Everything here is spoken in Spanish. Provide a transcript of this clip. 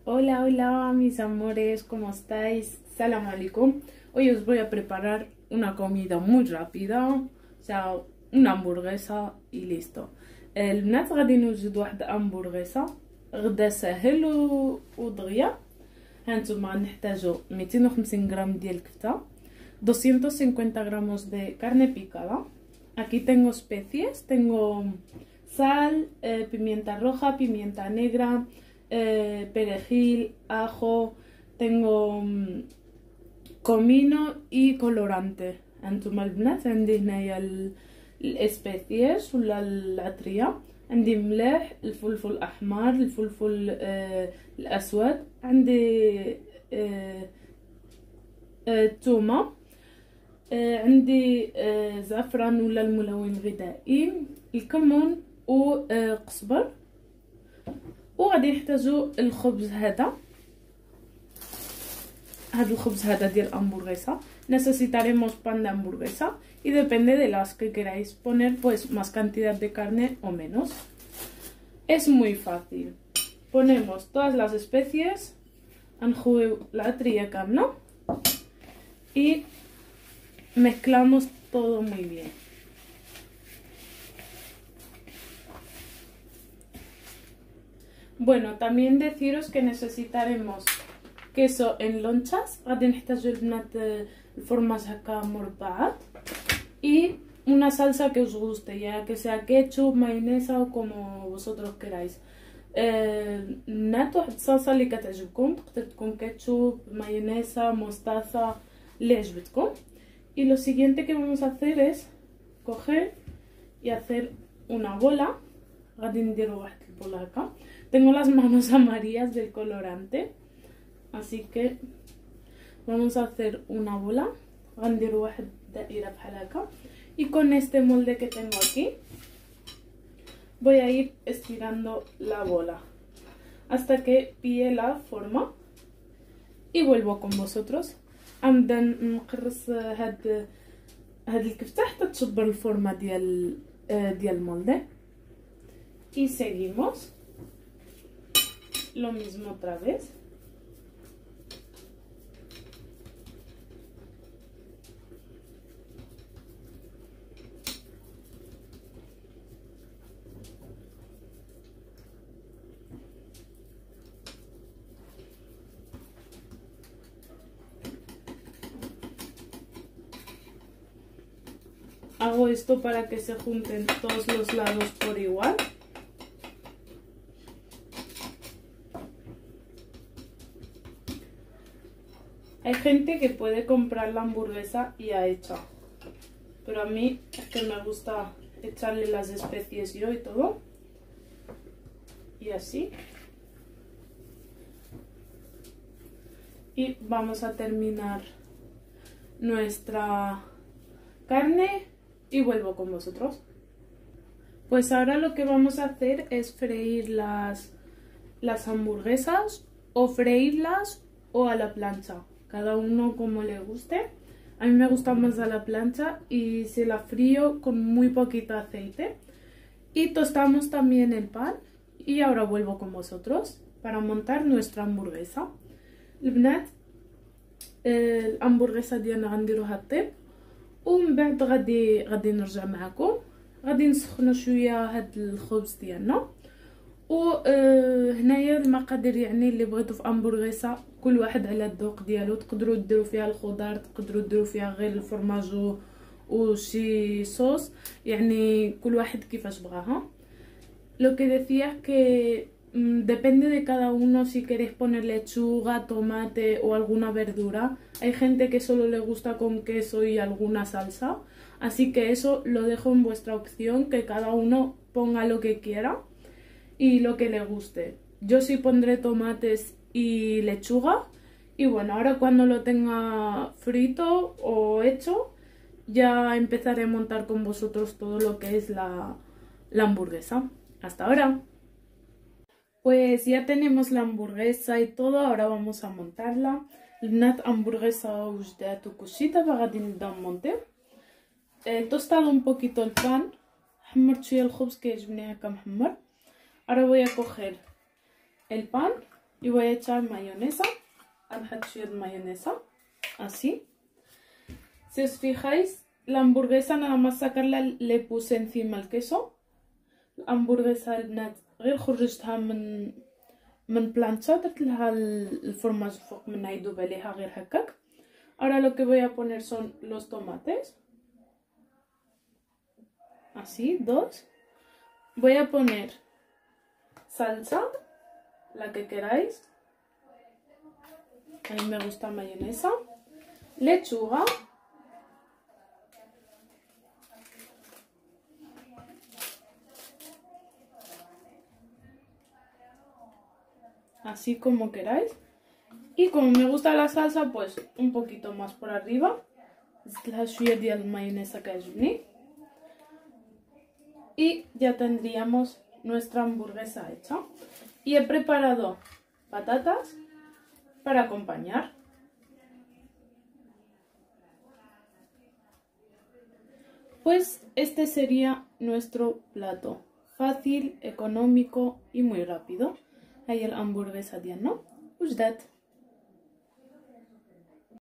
Hola, hola mis amores, ¿cómo estáis? Salam alaikum. Hoy os voy a preparar una comida muy rápida, o sea, una hamburguesa y listo. البنات غادي نوجد واحد hamburguesa غدا ساهل ودغيا. هانتوما غنحتاجو 250 غرام ديال الكفته، 250 gramos de carne picada. Aquí tengo especies, tengo sal, pimienta roja, pimienta negra, perejil, ajo, tengo comino y colorante. انتم البنات عندي هنايا الاسبيسيز ولا العطريه، عندي ملح، الفلفل الاحمر، الفلفل الاسود، عندي الثومه، عندي زعفران ولا الملون الغذائي، الكمون وقزبر. وغادي نحتاجو الخبز هذا الخبز هذا ديال الهامبورغesa. Necesitaremos pan de hamburguesa y depende de las que queráis poner, pues más cantidad de carne o menos. Es muy fácil. Ponemos todas las especies, نخويو العطريه كامله y mezclamos todo muy bien. Bueno, también deciros que necesitaremos queso en lonchas. غادي نحتاجو البنات الفرماج هكا مربعات y una salsa que os guste, ya que sea ketchup, mayonesa o como vosotros queráis. البنات واحد الصلصه اللي كتعجبكم، تقدر تكون ketchup, mayonesa, mostaza اللي عجبتكم. Y lo siguiente que vamos a hacer es coger y hacer una bola. غادي نديرو واحد البوله هكا. Tengo las manos amarillas del colorante, así que vamos a hacer una bola. غنديرو واحد دائره بحال هكا. Y con este molde que tengo aquí voy a ir estirando la bola hasta que pille la forma y vuelvo con vosotros. غنبدا نقرص هاد الكفته حتى تشبر الفورمه ديال المولde. Y seguimos lo mismo otra vez. Hago esto para que se junten todos los lados por igual. Hay gente que puede comprar la hamburguesa ya hecha, pero a mí es que me gusta echarle las especies yo y todo. Y así. Y vamos a terminar nuestra carne y vuelvo con vosotros. Pues ahora lo que vamos a hacer es freír las hamburguesas, o freírlas o a la plancha, cada uno como le guste. A mí me gusta más a la plancha y se la frío con muy poquito aceite. Y tostamos también el pan y ahora vuelvo con vosotros para montar nuestra hamburguesa. البنات الهامبورغيسه ديالنا غنديروها طيب ومن بعد غادي نرجع معكم. غادي نسخنوا شويه هاد الخبز ديالنا. وهنايا المقادير يعني اللي بغيتو في امبورغيسا كل واحد على الذوق ديالو. تقدروا ديروا فيها الخضار، تقدروا ديروا فيها غير الفرماج وشي صوص، يعني كل واحد كيفاش بغاها. Lo que decía es que depende de cada uno si queréis poner lechuga, tomate o alguna verdura. Hay gente que solo le gusta con queso y alguna salsa, así que eso lo dejo en vuestra opción, que cada uno ponga lo que quiera y lo que le guste. Yo sí pondré tomates y lechuga. Y bueno, ahora cuando lo tenga frito o hecho ya empezaré a montar con vosotros todo lo que es la hamburguesa. Hasta ahora. Pues ya tenemos la hamburguesa y todo, ahora vamos a montarla. البنات hamburguesa وجدات وكلشي. دابا غادي نبدا نمونطيو. Tostado un poquito el pan, حمرت شويه الخبز كيعجبني هكا محمر. Ahora voy a coger el pan y voy a echar mayonesa. Mayonesa, así. Si os fijáis, la hamburguesa nada más sacarla le puse encima el queso. La hamburguesa البنات غير خرجتها من plancha, درت لها الفرماج فوق منها يذوب عليها غير هكاك. Ahora lo que voy a poner son los tomates. Así, 2. Voy a poner salsa, la que queráis. A mí me gusta mayonesa. Lechuga. Así como queráis. Y como me gusta la salsa, pues un poquito más por arriba. Y ya tendríamos nuestra hamburguesa hecha. Y he preparado patatas para acompañar. Pues este sería nuestro plato. Fácil, económico y muy rápido. هاي الأمبورغيسة ديالنا وجدات.